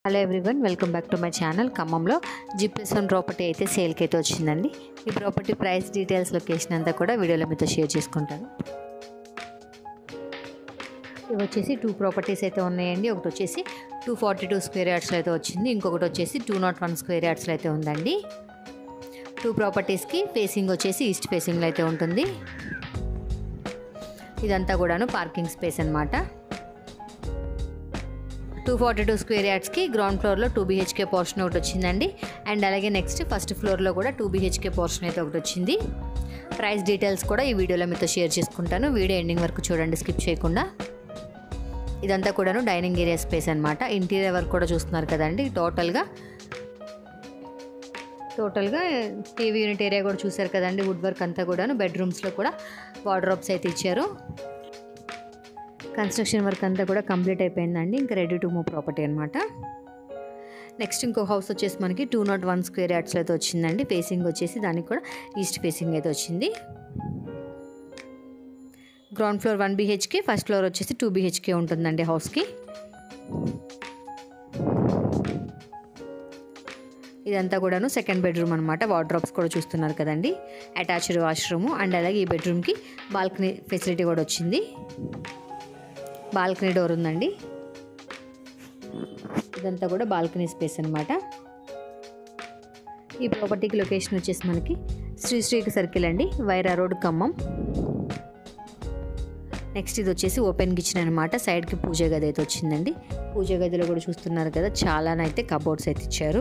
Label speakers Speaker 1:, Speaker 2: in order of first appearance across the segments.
Speaker 1: Hello everyone, welcome back to my channel. ఖమ్మంలో G+1 property అయితే సేల్కి అయితే వచ్చిందండి. ఈ ప్రాపర్టీ ప్రైస్ డీటెయిల్స్, లొకేషన్ అంతా కూడా వీడియోలో మీతో షేర్ చేసుకుంటాను. ఇవి వచ్చేసి 2 ప్రాపర్టీస్ అయితే ఉన్నాయండి. ఒకటి వచ్చేసి 242 స్క్వేర్ యార్డ్స్లో అయితే వచ్చింది, ఇంకొకటి వచ్చేసి 201 స్క్వేర్ యార్డ్స్లో అయితే ఉందండి. 2 ప్రాపర్టీస్కి ఫేసింగ్ వచ్చేసి ఈస్ట్ ఫేసింగ్లో అయితే ఉంటుంది. ఇదంతా కూడాను పార్కింగ్ స్పేస్ అన్నమాట. 242 స్క్వేర్ యార్డ్స్కి గ్రౌండ్ ఫ్లోర్లో 2 BHK పోర్షన్ ఒకటి వచ్చిందండి. అండ్ అలాగే నెక్స్ట్ ఫస్ట్ ఫ్లోర్లో కూడా 2 BHK పోర్షన్ అయితే ఒకటి వచ్చింది. ప్రైస్ డీటెయిల్స్ కూడా ఈ వీడియోలో మీతో షేర్ చేసుకుంటాను. వీడియో ఎండింగ్ వరకు చూడండి, స్కిప్ చేయకుండా. ఇదంతా కూడాను డైనింగ్ ఏరియా స్పేస్ అనమాట. ఇంటీరియర్ వర్క్ కూడా చూస్తున్నారు కదండి. టోటల్గా టీవీ యూనిట్ ఏరియా కూడా చూసారు కదండి. వుడ్ వర్క్ అంతా కూడాను. బెడ్రూమ్స్లో కూడా వార్డ్రోబ్స్ అయితే ఇచ్చారు. కన్స్ట్రక్షన్ వర్క్ అంతా కూడా కంప్లీట్ అయిపోయిందండి. ఇంకా రెడీ టు మూవ్ ప్రాపర్టీ అనమాట. నెక్స్ట్ ఇంకో హౌస్ వచ్చేసి మనకి 201 స్క్వేర్ యార్డ్స్లో అయితే వచ్చిందండి. ఫేసింగ్ వచ్చేసి దానికి కూడా ఈస్ట్ ఫేసింగ్ అయితే వచ్చింది. Ground floor 1 BHK, first floor వచ్చేసి 2 BHK ఉంటుందండి హౌస్కి. ఇదంతా కూడాను సెకండ్ బెడ్రూమ్ అనమాట. వార్డ్రోబ్స్ కూడా చూస్తున్నారు కదండి. అటాచ్డ్ వాష్రూమ్ అండ్ అలాగే ఈ బెడ్రూమ్కి బాల్కనీ ఫెసిలిటీ కూడా వచ్చింది. బాల్కనీ డోర్ ఉందండి. ఇదంతా కూడా బాల్కనీ స్పేస్ అనమాట. ఈ ప్రాపర్టీకి లొకేషన్ వచ్చేసి మనకి శ్రీశ్రీకి సర్కిల్ అండి, వైరా రోడ్, ఖమ్మం. నెక్స్ట్ ఇది వచ్చేసి ఓపెన్ కిచెన్ అనమాట. సైడ్కి పూజ గది అయితే వచ్చిందండి. పూజ గదిలో కూడా చూస్తున్నారు కదా, చాలానైతే కబోర్డ్స్ అయితే ఇచ్చారు.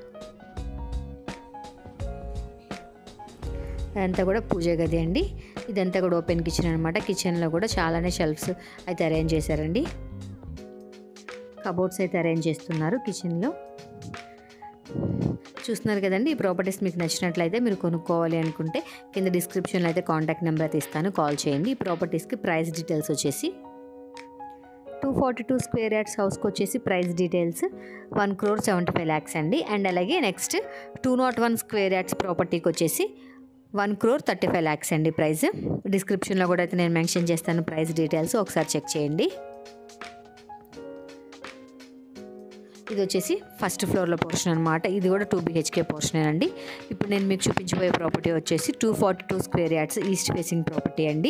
Speaker 1: అదంతా కూడా పూజ గది అండి. ఇదంతా కూడా ఓపెన్ కిచెన్ అనమాట. కిచెన్లో కూడా చాలానే షెల్ఫ్స్ అయితే అరేంజ్ చేశారండి. కబోర్డ్స్ అయితే అరేంజ్ చేస్తున్నారు కిచెన్లో. చూస్తున్నారు కదండి. ఈ ప్రాపర్టీస్ మీకు నచ్చినట్లయితే మీరు కొనుక్కోవాలి అనుకుంటే కింద డిస్క్రిప్షన్లో అయితే కాంటాక్ట్ నెంబర్ అయితే ఇస్తాను, కాల్ చేయండి. ఈ ప్రాపర్టీస్కి ప్రైస్ డీటెయిల్స్ వచ్చేసి 242 స్క్వేర్ యార్డ్స్ హౌస్కి వచ్చేసి ప్రైస్ డీటెయిల్స్ 1,75 lakhs అండి. అండ్ అలాగే నెక్స్ట్ 201 స్క్వేర్ యార్డ్స్ ప్రాపర్టీకి వచ్చేసి 1,35 lakhs అండి ప్రైస్. డిస్క్రిప్షన్లో కూడా అయితే నేను మెన్షన్ చేస్తాను ప్రైస్ డీటెయిల్స్, ఒకసారి చెక్ చేయండి. ఇది వచ్చేసి ఫస్ట్ ఫ్లోర్లో పోర్షన్ అనమాట. ఇది కూడా 2 BHK పోర్షన్ అండి. ఇప్పుడు నేను మీకు చూపించబోయే ప్రాపర్టీ వచ్చేసి 242 square yards east facing property అండి.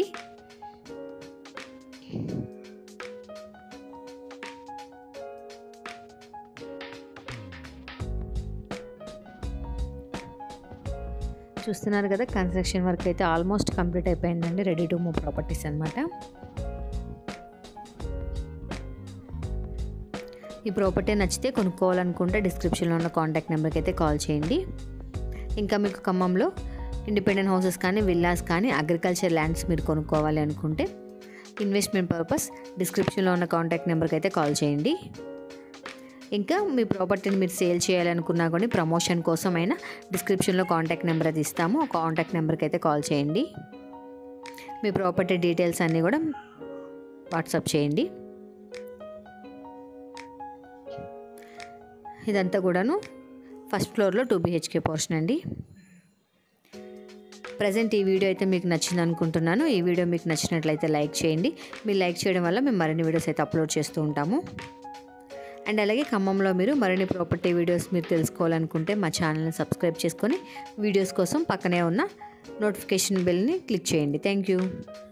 Speaker 1: చూస్తున్నారు కదా, కన్స్ట్రక్షన్ వర్క్ అయితే ఆల్మోస్ట్ కంప్లీట్ అయిపోయిందండి. రెడీ టు మూవ్ ప్రాపర్టీస్ అనమాట. ఈ ప్రాపర్టీ నచ్చితే కొనుక్కోవాలనుకుంటే డిస్క్రిప్షన్లో ఉన్న కాంటాక్ట్ నెంబర్కి అయితే కాల్ చేయండి. ఇంకా మీకు ఖమ్మంలో ఇండిపెండెంట్ హౌసెస్ కానీ, విల్లాస్ కానీ, అగ్రికల్చర్ ల్యాండ్స్ మీరు కొనుక్కోవాలి అనుకుంటే ఇన్వెస్ట్మెంట్ పర్పస్ డిస్క్రిప్షన్లో ఉన్న కాంటాక్ట్ నెంబర్కి అయితే కాల్ చేయండి. ఇంకా మీ ప్రాపర్టీని మీరు సేల్ చేయాలనుకున్నా కానీ ప్రమోషన్ కోసమైనా డిస్క్రిప్షన్లో కాంటాక్ట్ నెంబర్ అది ఇస్తాము, ఆ కాంటాక్ట్ నెంబర్కి అయితే కాల్ చేయండి. మీ ప్రాపర్టీ డీటెయిల్స్ అన్నీ కూడా వాట్సాప్ చేయండి. ఇదంతా కూడాను ఫస్ట్ ఫ్లోర్లో 2 BHK పోర్షన్ అండి. ప్రజెంట్ ఈ వీడియో అయితే మీకు నచ్చింది అనుకుంటున్నాను. ఈ వీడియో మీకు నచ్చినట్లయితే లైక్ చేయండి. మీరు లైక్ చేయడం వల్ల మేము మరిన్ని వీడియోస్ అయితే అప్లోడ్ చేస్తూ ఉంటాము. అండ్ అలాగే ఖమ్మంలో మీరు మరిన్ని ప్రాపర్టీ వీడియోస్ మీరు తెలుసుకోవాలనుకుంటే మా ఛానల్ని సబ్స్క్రైబ్ చేసుకొని వీడియోస్ కోసం పక్కనే ఉన్న నోటిఫికేషన్ బెల్ని క్లిక్ చేయండి. Thank you.